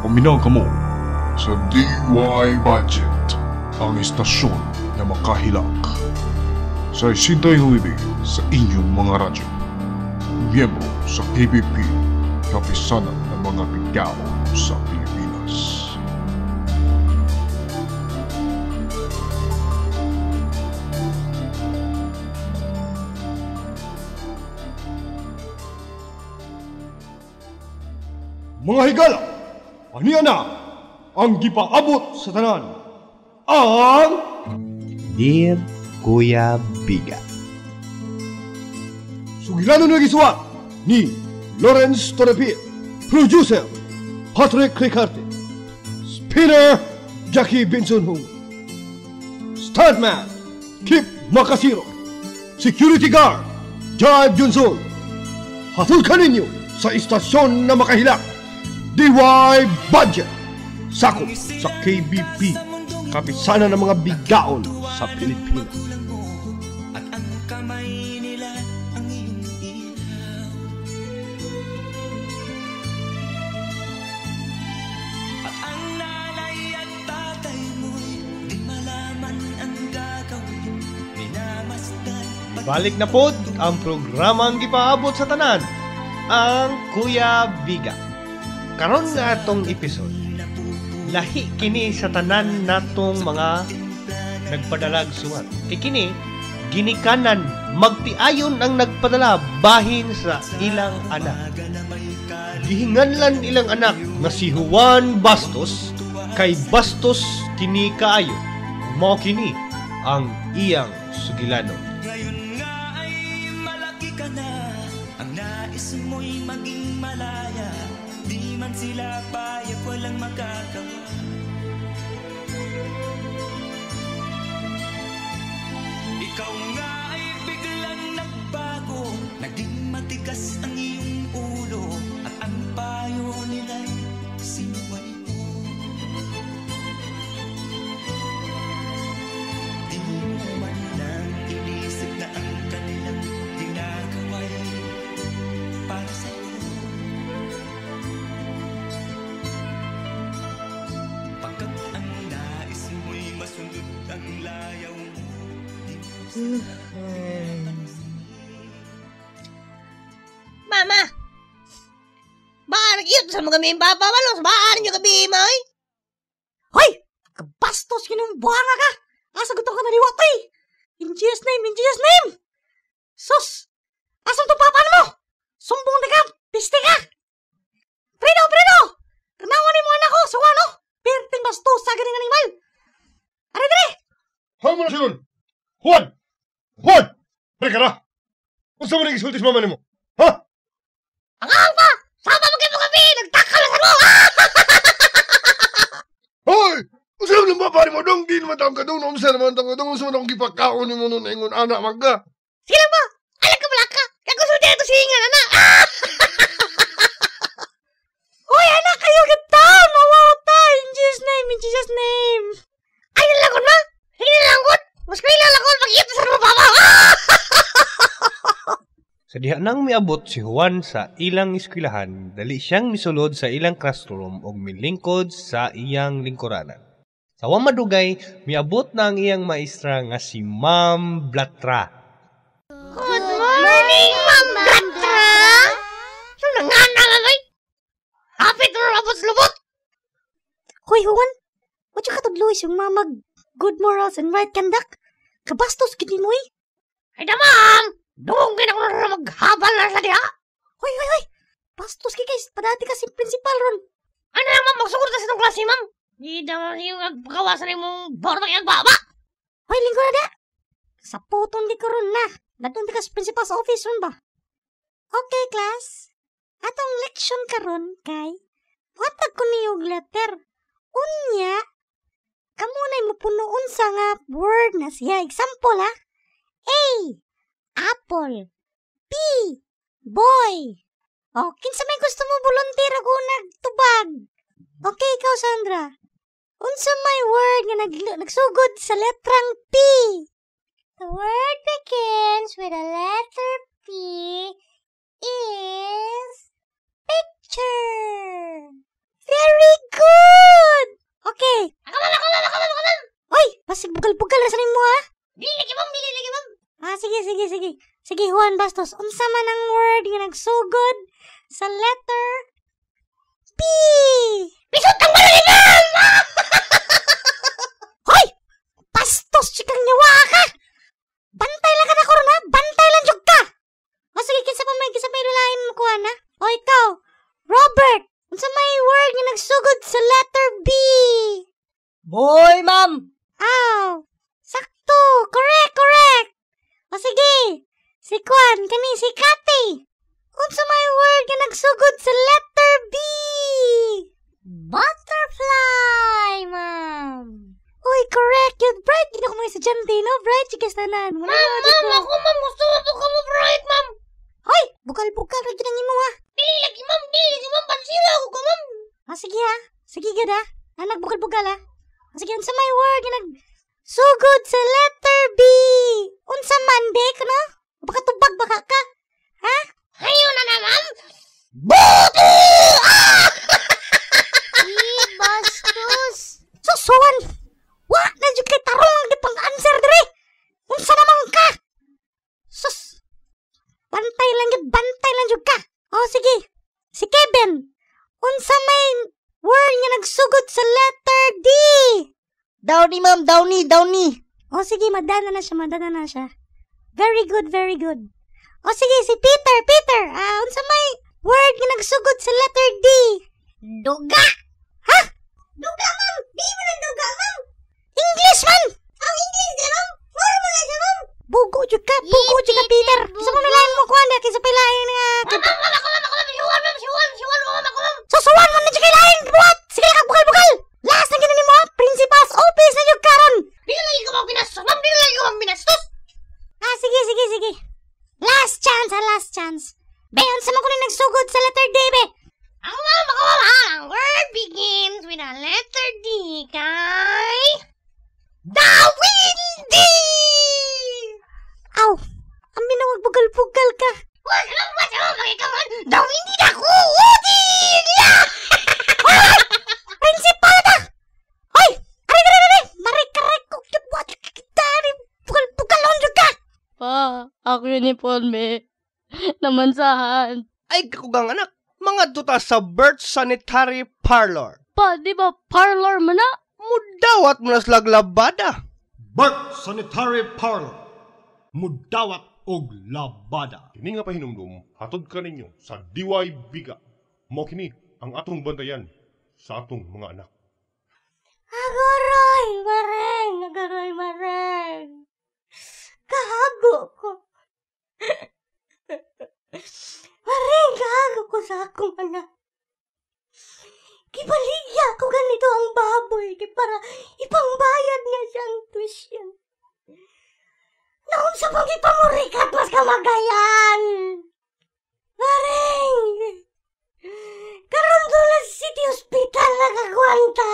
Paminaw ka mo sa DY Budget, ang istasyon na makahilak sa 69 sa inyong mga radyo. Miyembro sa KBP, kapisanan ng mga bigao sa Pilipinas. Mga higala, aniya na ang gipaabot sa tanan. Ang Dear Kuya Biga. Sugilano na gisuat ni Lawrence Torrepit, producer Patrick Ricarte, spinner Jackie Bensonhong, stuntman Kip Makasiro, security guard Jive Johnson. Hatulkan ninyo sa istasyon na makahilak, DY Budget, sakop sa KBP, kapisanan ng mga bigaon sa Pilipinas. At ang kamay nila ang iyong ilaw. At ang nanay at tatay mo'y di malaman ang gagawin. Minamasdan. Balik na po ang programang gipaabot sa tanan, ang Kuya Biga. Karon nga atong episode, lahi kini sa tanan natong mga nagpadalag suwat. Kini ginikanan magtiayon ang nagpadala bahin sa ilang anak. Gihinganlan ilang anak na si Juan Bastos kay Bastos kini kaayo. Mao kini ang iyang sugilano. Ngayon nga ay malaki ka na, ang nais mo'y maging malaya. Di man sila payag, walang magagawa. Ikaw nga ay biglang nagbago, naging matigas ang iyong ulo, at ang payo nila'y sinuway mo. Di mo man lang inisip na ang kanilang ginagawa'y para sa'yo. Pagkat ang nais mo'y masundot ang layaw mo. Mama! Baka nag-iyot sa mga may babawalos. Baka nyo gabi, Moy? Hoy! Kabastos kinumbanga ka! Asagutan ka na ni Watay! In Jesus' name! In Jesus' name! Sus! Asan to papan mo? Sumbong na ka! Piste ka! Prino! Prino! Tanawan ni mo anak ko! Suwano! Perting bastos sa ganing animal! Are dere! Haw mo na silon! Juan! Juan! Reka na! Unsa mo nag-isultis mama nimo? Ha? Ang pa! Sama mo kayo mga gabi! Nagtakalasan mo! Hoy! Unsa lang ba pare mo dong? Di naman taong kadong. Unsa naman taong kadong. Unsa naman gipakaon ni mo nun na ingon anak magka. Sino ba? Alam ka malaka! Kaya gusto niya ito singan, anak! Hoy anak kayo gataw! Mawawata! In Jesus' name! In Jesus' name! Ay, nalagon ma! Hindi nalagon! Mas kayo nalagon pag-iyot sa mga baba! Sa diha nang miabot si Juan sa ilang eskwelahan, dali siyang misulod sa ilang classroom ug milingkod sa iyang lingkuranan. Sa wa madugay, miabot na ang iyang maestra nga si Ma'am Blatra. Good morning, Ma'am Gatra! Saan na nga nalalay? Hapit na labot-labot! Hoy Juan! What you katudloy yung mamag good morals and right conduct? Kabastos gini mo eh! Ay da, Ma'am! Dungin ako na maghabal na sa diha! Hoy, hoy, hoy! Bastos ki guys, padati ka si principal ron. Ano lang, Ma'am? Magsugod na sa itong klase, Ma'am! Di daw yung pagkawasan yung borma yung baba! Hoy, linggo na da! Sa putong di ko ron na. Natun di ka sa principal's office ron ba? Okay, class. Atong leksyon karon kay watag ko niyog letter. Unya, kamunay mapunoon sa nga word na siya. Example ha? A. Apple. B. Boy. O, kinsa may gusto mo volunteer ako nagtubag? Okay, ikaw, Sandra. Unsa may word nga nagsugod sa letrang P? The word begins with a letter P is picture. Very good! sige. Sige, Juan Bastos. Unsa man ang word nga nagsugod sa letter P? Pisot ang balo ni ma'am! Hoy! Bastos, chikang niwa ka! Bantay lang ka na karon ha? Bantay lang jud ka! O sige, kinsa pa may lain mo kuha na? O ikaw, Robert! Unsa may word nga nagsugod sa letter B? Boy, ma'am! Aw! Sakto! Correct! O sige! Si Kwan, kani si Kati! Unsa may word nga nagsugod sa letter B? Butterfly, ma'am! Uy, correct yun, Bright! Hindi ko mga estudyante, no? Bright, sige tanan. Ma'am, ako, ma'am. Gusto ko mo bright, ma'am. Hoy! Bukal-bukal na dyan ang imo, ha? Dili lagi, ma'am. Pansira ako ka, ma'am. Sige, ha? Sige, gad, ha? Anak, bukal-bukal, ha? Sige, unsa may word nga nagsugod sa letter B? Unsa man, dek, no? Baka tubag, baka ka? Ha? Hayo na, ma'am. Buto! Bastos! Susuan! Wa na jud kay tarong ang gipang-answer dire. Unsa naman ka? Sus. Bantay lang jud ka. Oh sige. Si Kevin. Unsa may word nga nagsugod sa letter D? Downy, ma'am. Downy. Oh sige, madana na siya. Very good. Oh sige, si Peter. Unsa may word nga nagsugod sa letter D? Duga! Ha? Duga, ma'am. Di mo na duga, ma'am. English man! Ang English ka, ma'am. Formal na siya, ma'am. Bugo jud ka, Peter. Sa pamilayan mo kuan kay sa pilayan nga. Ma'am. Siwan, ma'am. Ako. Susuwan man na jud kay lain buhat. Sige ka bukal. Last na ginanin mo, principal's office na jud karon. Dili lagi ko binastos, ma'am. Binastos. Sige. Last chance. Bayon sa mga nagsugod sa letter D, be. Ang word begins with a letter D, kay... Dawindi! Aw, ang binawag bugal-bugal ka. Wag lang ba siya makikaman? Dawindi na ko! Udin! Principal na! Hoy! Ari! Marik-karik ko. Buhat kita. Bugal-bugal lang jud ka. Pa, ako uniform namansahan. Ay, kakugang anak. Mga duta sa birth sanitary parlor. Pa, di ba parlor mo na? Mudawat mo na laglabada. Birth sanitary parlor. Mudawat og labada. Kini nga pahinumdum, hatod ka ninyo sa DY Biga. Mao kini ang atong bantayan sa atong mga anak. Agoy, mareng. Kahago ko. Mareng, kahago ko sa akong anak. Kibaligya ko ganito ang baboy para ipangbayad nga siyang tuition. Naon sa pang ipamurikat mas kamagayan. Mareng, karon doon sa City Hospital nagagwanta.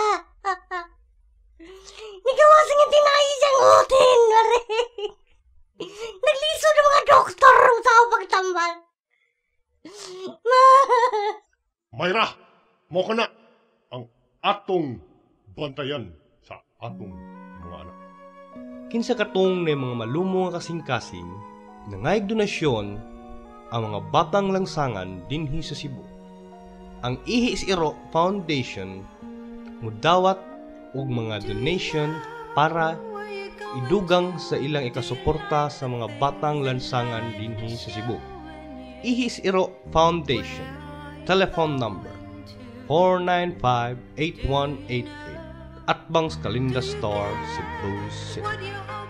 Nagawas nga tinahi siyang utin, Mareng. Nagliso ng mga doktor sa pagtambal. Mayra, mo ka na ang atong bantayan sa atong mga anak. Kinsa katong na mga malumo nga kasing-kasing, nangayag donasyon ang mga batang langsangan dinhi sa Cebu. Ang Ihis Iro Foundation mudawat og mga donation para idugang sa ilang ikasuporta sa mga batang lansangan dinhi sa Cebu. Ihis Iro Foundation. Telephone number 495-8188 Atbang's Kalinda Store, Cebu City.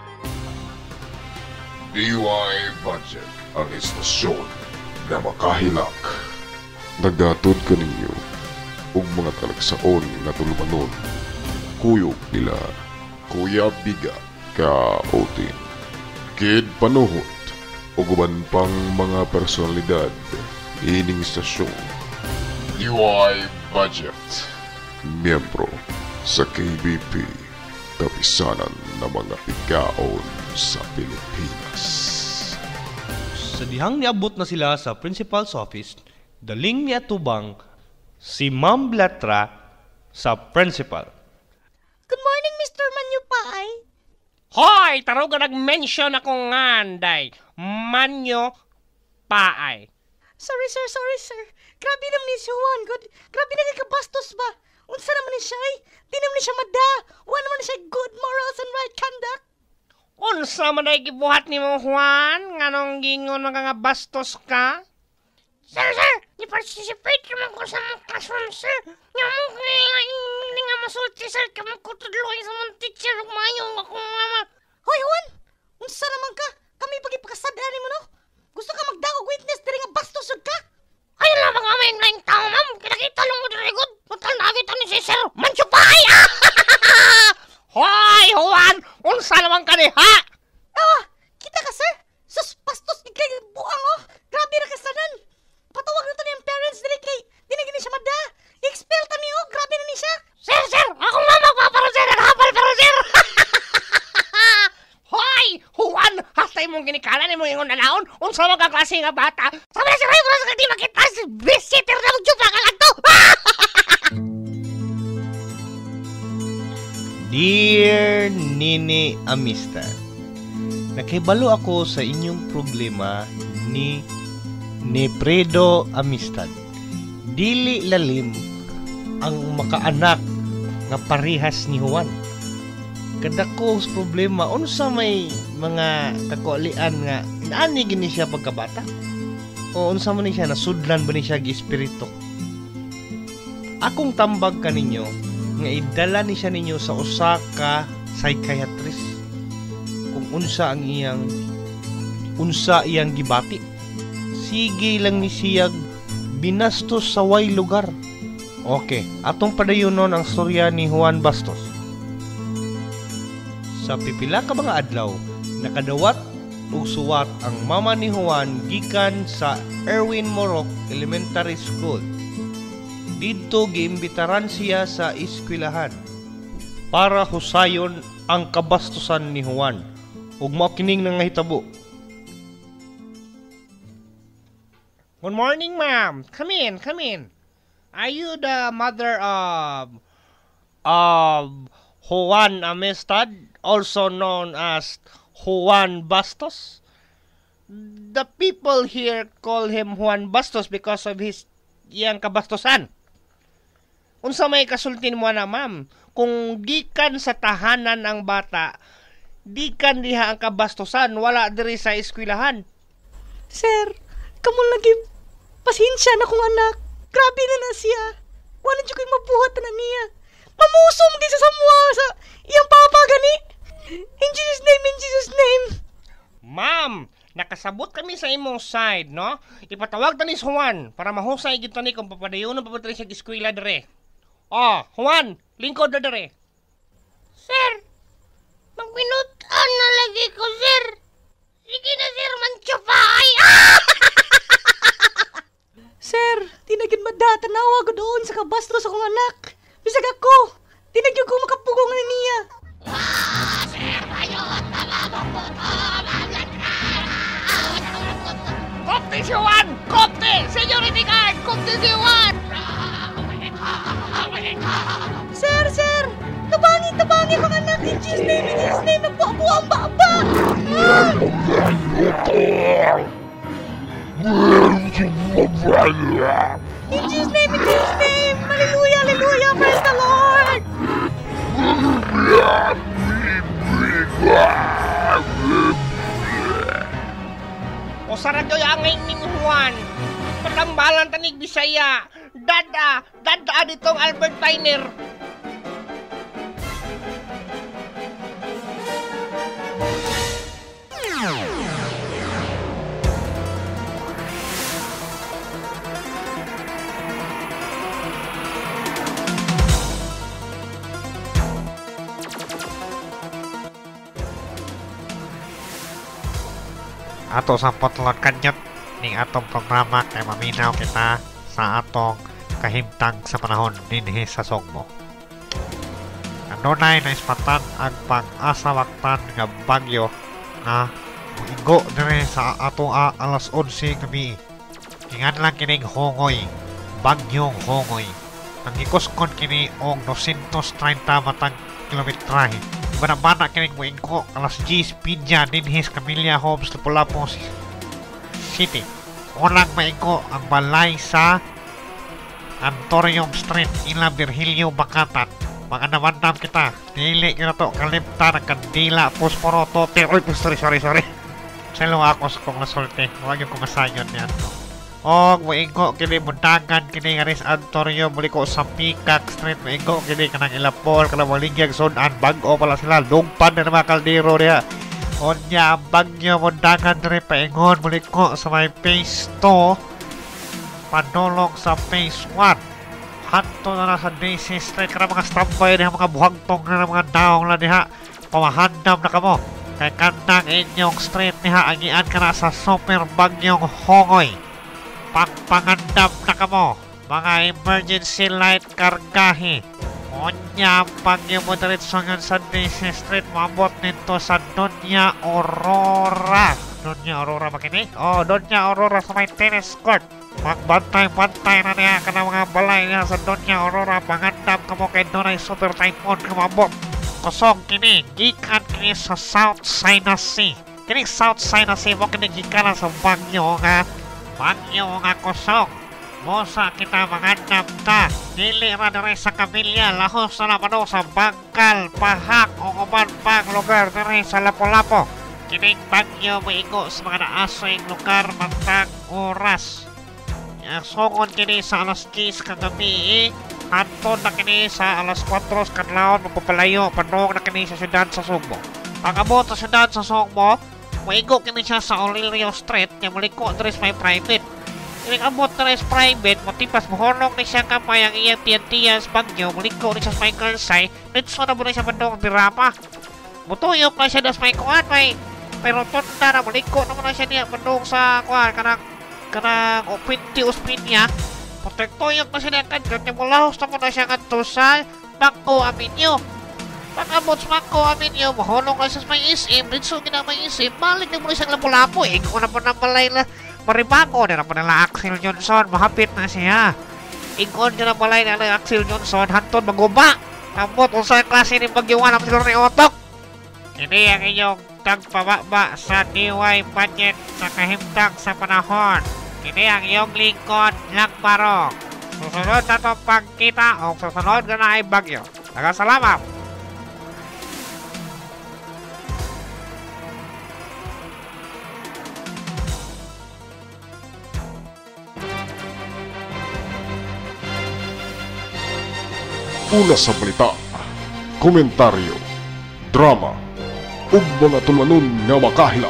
DY Budget ang istasyon na makahilak. Nagdatod ka ninyo og mga talagsaon na tulumanon. Kuyog nila Kuya Biga ka Otin. Kid Panuhot o guban pang mga personalidad ining istasyon. DY Budget, miyembro sa KBP, kapisanan ng mga pigaon sa Pilipinas. Sa dihang niabot na sila sa principal's office, daling niya tubang si Ma'am Blatra sa principal. Good morning, Mr. Manyupay. Hoy! Taro ka nag-mention ako nga, Anday. Manyo paay. Sorry, sir. Grabe naman ni si Juan, God. Grabe na kay kabastos ba? Unsa naman ni siya eh? Di naman ni siya mada. Wala naman ni siya good morals and right conduct. Unsa man ay gibuhat ni mo, Juan? Nganong gingon mga nga bastos ka? Sir, i-participate naman ko sa mga classroom, sir. Nga mo nga masulti, sir. Kamang kutudloy sa mga teacher. Mayong ako mga Hoy, Juan! Unsa naman ka? Kami pagipakasadaan mo, no? Gusto ka magdagog witness diri nga bastos ug ka? Ayun lang mga maing tao, ma'am. Kinakita lang mo diri good. Total nakita ni si Sir Manchupay. Hoy, Juan! Unsa naman ka ni, ha? Kita ka, sir? Sus, bastos ni kay buang, oh. Grabe na kasanan. Patawag na to niyang parents diri kay di na gini siya mada. I-expel ta niyo, grabe na ni siya. Sir, ako nga magpaparoser. Naghapal pero, sir. Hoy, Juan! Hastay mong ginikalan ni mo yung nanaon. Unsa man ka klase nga bata? Sabi na si Ray, wala sa kadi makita. Visitor na magjupa ka lang to. Dear Nini Amistad, nakibalo ako sa inyong problema ni Fredo Amistad. Dili lalim ang makaanak nga parihas ni Juan. Kadako sa problema, unsa may mga kakualian nga inaani gini siya pagkabata? O unsa man ni siya, nasudlan ba ni siya gi-espiritu? Akong tambag kaninyo nga idala ni siya ninyo sa usa ka psychiatrist kung unsa iyang gibati. Sige lang ni siyag binastos sa way lugar. Okay, atong padayonon ang storya ni Juan Bastos. Sa pipila ka mga adlaw, nakadawat ug suwat ang mama ni Juan gikan sa Erwin Morok Elementary School. Dito giimbitaran siya sa eskwelahan para husayon ang kabastusan ni Juan ug mao kining nangahitabo. Good morning, ma'am. Come in. Are you the mother of Juan Amistad, also known as Juan Bastos? The people here call him Juan Bastos because of his iyang kabastusan. Unsa may kasultin mo na, ma'am? Kung gikan sa tahanan ang bata, gikan diha ang kabastusan, wala diri sa eskwelahan. Sir, kamo lagi pasensya na kong anak. Grabe na siya. Wala dyan kayo mabuhat na niya. Mamusong di sa samwa sa iyang papa gani. In Jesus' name. Ma'am, nakasabot kami sa imong side, no? Ipatawag ta ni Juan para mahusay gito ni kung papadayon ng papadali siya eskwela dire. Oh, Juan, lingkod na dire. Sir, magpinutan na lagi ko, sir. Sige na, sir, Manchupay. Sir, tinagin madata nawa ko doon sa kabastos akong anak. Bisag ako, tinagin ko makapugong na niya. Kopte si Juan! Kopte! Security guard! Kopte si Juan! Sir! Tabangi mga anak! In Jesus' name! Nagbuo ang baba! In Jesus' name! Hallelujah! Praise the Lord! O sarado yung ning Juan. Patambalan tanig Bisaya. Dada ditong Albert Piner. Ato sampot lang kanyot ning atong programa kay maminaw kita sa atong kahimtang sa panahon dinhi sa Sogmo. Kanunay na ispatan ang pag-asawaktan nga bagyo na muigo dire sa ato alas 11 gabi. Ingan lang kining hongoy, bagyong hongoy. Ang ikuskon kini og 230 matang kilometrahe Bana-bana kining mo ingko alas 10 pinya dinhis Camilla Homes Lapu-Lapu City. Unang maingko ang balay sa Antorium Street, Ila Virgilio, Bacatan. Mga namandam kita. Dili kita to kalimta ng kandila, posporo, tote. Uy, sorry. Salo ako sa kong nasulti. Huwag yung kumasayon niyan. O, maingko kini mundagan kini nga rin sa Antorium. Muli ko sa Peacock Street. Maingko kini kanang ilapol, kanang maligyag sunan. Bago pala sila. Lungpan na mga kaldero niya. Onya, ang bagyo mundagan rin paingon. Muli ko sa may phase 2. Padulong sa phase 1. Hanto na sa DC Street ka na mga standby na mga buhagtong na mga daong na diha. Pamahandam na kamo. Kay kandang inyong street niha agian ka na sa super bagyong hongoy. Pagpangandam na kamo. Mga emergency light kargahi. Onya, bagyo mo diretso ngayon sa DC Street. Mabot nito sa Doña Aurora. Doña Aurora ba kini? Oh, Doña Aurora sa may tennis court. Magbantay-bantay na niya ka ng mga balay niya sa Doña Aurora. Pangandam ka mo kay Donay Super Typhoon kumabot. Kusog kini, gikan kini sa South China Sea. Kini South China Sea mo kini gikan sa bagyo nga kusog. Mosa kita mangandam ta. Dili ra dire sa Camilla, lahos na naman sa Bangkal, Pahak o uban pang lugar dire sa Lapu-Lapu. Kining bagyo maigo sa mga naasoing lugar matang oras. Songon kini sa alas 10 kagabi, hantod na kini sa alas 4 kadlawon mapapalayo padung na kini sa syudad sa Sugbo. Pagabot sa syudad sa Sugbo, maigo kini siya sa Aurelio Street, nga maliko dress may private. Kini abot dress private, motipas mohonong ni siya kapay ang iyang tiyan-tiyan sa bagyo, maliko ni siya sa may Karsay, nitso na mo na siya padung birapa. Mutuyok na siya das may kuwan, pero tunda na maliko naman na siya niya padung sa kuwan, kanang opinti uspinya. Protektoyok na siya niya kadyo, niya mulahos na mo na siya kadto sa Bangko Aminyo. Pag-abot sa Bangko Aminyo, mahulong na siya sa may isim, ritso gina may isim, balik na mo na siyang Lapu-Lapu. Kung na po na balay na maribago, na po nila Axel Johnson, mahapit na siya. Ikon na balay na Axel Johnson, hantod maguba. Abot kung sa klase ni Bagyawan, ang siguro ni Otok. Hindi ang inyong tagpababa sa DY budget sa kahimtang sa panahon. Hindi ang iyong lingkod, Lakbarong. Susunod na itong pagkita o susunod na ay bagyo. Nagkasalamat! Una sa balita, komentaryo, drama, ug mga tulanon nga makahilak.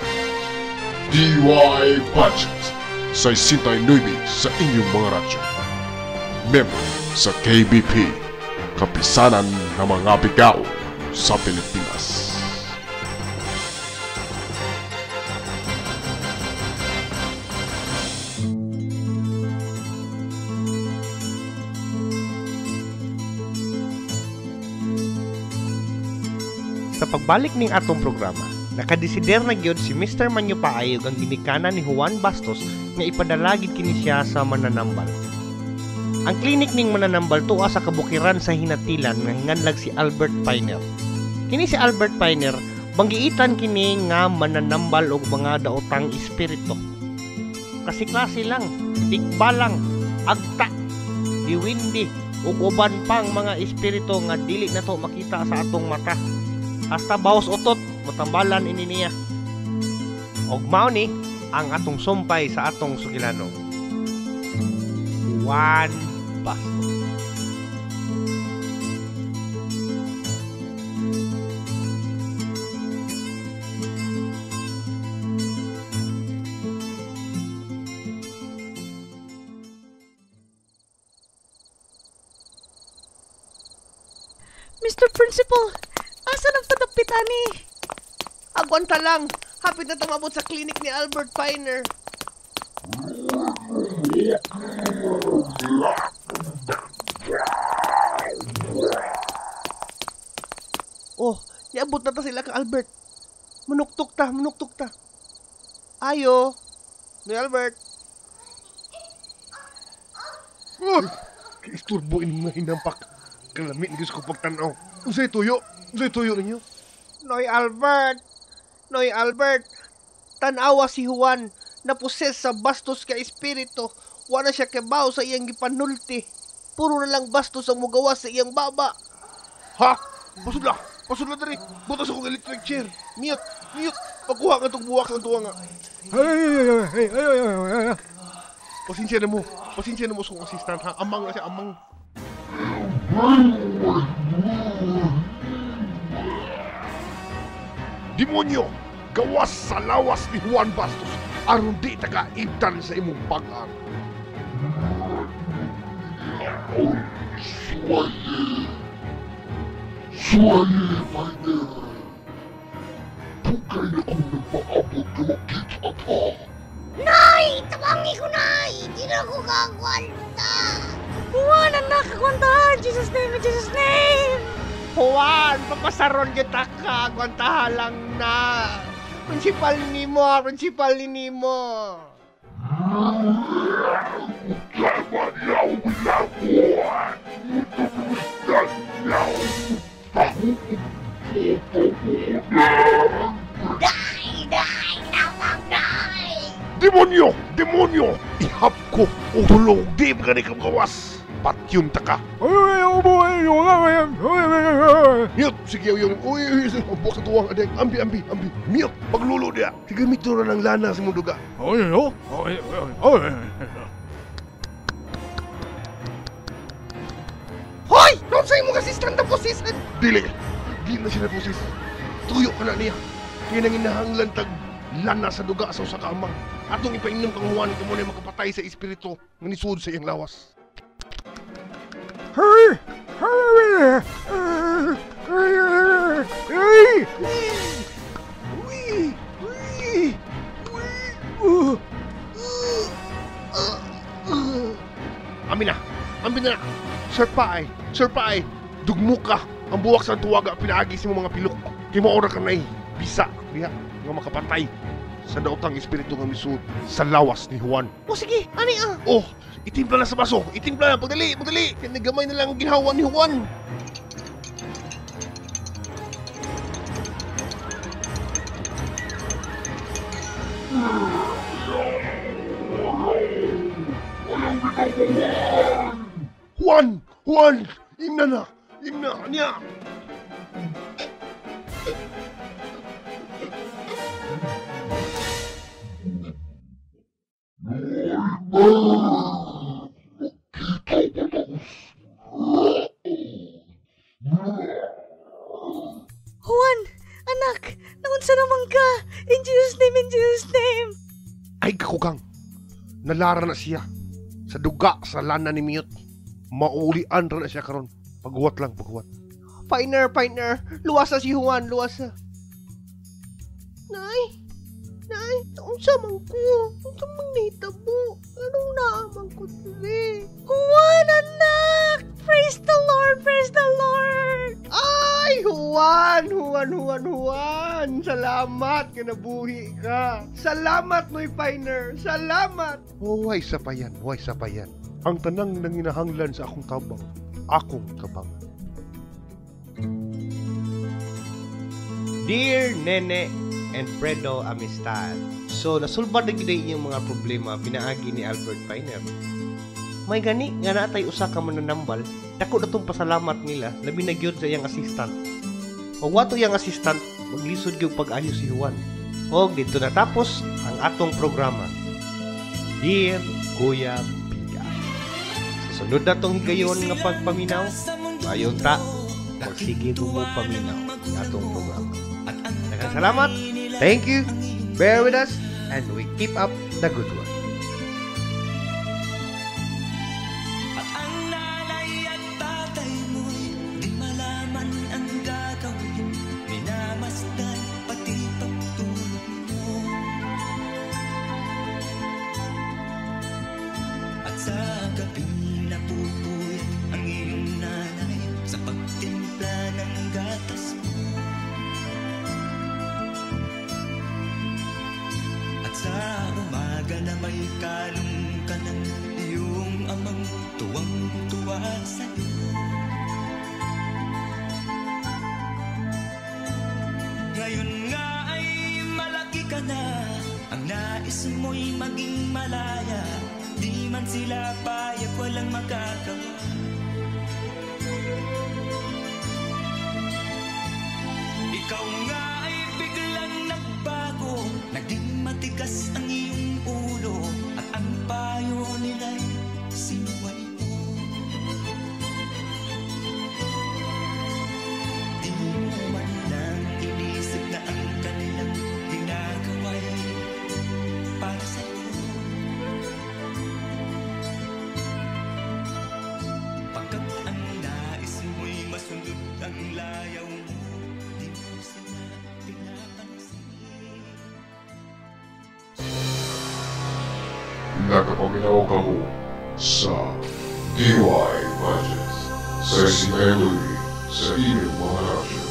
DY Budget sa 69 sa inyong mga radyo. Member sa KBP, kapisanan ng mga bigaw sa Pilipinas. Sa pagbalik ning atong programa, nakadesider na gyud si Mr. Manyo Paayog ang ginikanan ni Juan Bastos nga ipadalagid kini siya sa Mananambal. Ang klinik ning Mananambal tuwa sa kabukiran sa Hinatilan nga hinganlag si Albert Piner. Kini si Albert Piner banggiitan kini nga mananambal og mga daotang espiritu. Kasi klase lang, tikbalang, agta, diwindi ug uban pang mga espiritu nga dili na to makita sa atong mata. Hasta bawas utot, matambalan ini niya. Og mao ni ang atong sumpay sa atong sugilano. Juan Bastos. Mr. Principal, asan ang padapit, ani? Agwanta lang, hapit na tumabot sa klinik ni Albert Piner. Oh, niabot na ta sila ka Albert. Manuktok ta. Ayo, ni Albert. Ay, isturbo ini mga hinampak. Kalamit ni ko pagtanaw. Usay tuyo. tuyo ninyo? Noy Albert, tanawa si Juan, naposes sa bastos ka espiritu. Wala siya kebaw sa iyang gipanulti. Puro na lang bastos ang mugawa sa iyang baba. Ha? Pasud la diri. Butas akong electric chair. Mute. Pagkuha ka itong buwak ng tuwa nga. Pasensya na mo sa kong assistant ha. Amang na siya, amang. Demonyo, gawas sa lawas ni Juan Bastos aron di taka-ibtan sa imong pag-ang. Suwaye, Miner. Tugay na kung nagpaabot ka makita ka. Nay! Tawangi ko, Nay! Di na ko kagwanta! Juan, anak, kagwantahan! Jesus name! Juan, papasaron kita ka. Agwantahan lang na. Prinsipal ni mo. Day! Tawag, Day! Demonyo! Ihap ko o tulog di ba ka gawas? Patyun ta ka. Mute! Sige, yung buksa tuwang adek. Ambi. Mute! Paglulo dia. Sige, mitura ng lana sa muduga. Hoy! Doon sa'yo mo kasi stand up position. Dili na siya na pusis. Tuyo ka na niya. Kaya nang inahanglan tag lana sa duga sa usa ka amang. Atong ipainom kang Juan kamo na makapatay sa espiritu nga nisud sa iyang lawas. Amin na. Sir Paay. Dugmo ka. Ang buwak sa tuwaga pinaagi sa mga pilok. Kaya maura ka na bisa diha nga makapatay sa daotang espiritu nga misud sa lawas ni Juan. O sige, ani ah. Oh, itimpla na sa baso. Itimpla na. Pagdali. Kaya nagamay na lang ang ginhawa ni Juan. Juan! Imna niya! Juan, anak, naunsa naman ka? In Jesus' name. Ay kakugang, nalara na siya sa duga sa lana ni Mute. Maulian ra na siya karon. Paghuwat. Partner, luwas na si Juan, luwas na. Nay, unsa man ko? Unsa man nahitabo? Anong naamang ko today? Juan, anak! Praise the Lord! Ay, Juan! Salamat ka nabuhi ka. Salamat, Noy Piner. Salamat! Huway sa payan. Ang tanang nanginahanglan sa akong tabang, akong kabangan. Dear Nene and Fredo Amistad, so nasulbad na gid yung mga problema pinaagi ni Albert Piner. May gani nga natay usa ka mananambal, dako datong pasalamat nila labi na gyud sa iyang assistant. O wato iyang assistant maglisod gyud pag-ayo si Juan. O dito natapos ang atong programa. Dear Kuya Biga. Sa sunod na tong higayon nga pagpaminaw, ayon ta magsige mo paminaw ang atong programa. Daghang salamat. Thank you. Bear with us and we keep up the good work. At ang nanay at tatay mo'y di malaman ang gagawin. Minamasdan pati pagtulog mo. At sa gabing napupuyat ang iyong nanay sa pagtimpla ng gatas mo. At sa umaga na may kalong ka ng iyong amang tuwang-tuwa sa'yo. nais mo'y maging malaya, di man sila payag, walang magagawa. Ikaw nga ay biglang nagbago, naging matigas ang iyong ulo, at ang payo nila'y sinuway mo. Di mo man lang inisip na ang kanilang ginagawa'y para sa'yo. Pagkat ang nais mo'y masunod ang layaw mo, di mo sila pinapansin. Nakapaginaw ka mo sa DY Budget sa Simelu sa inyong mga radyo.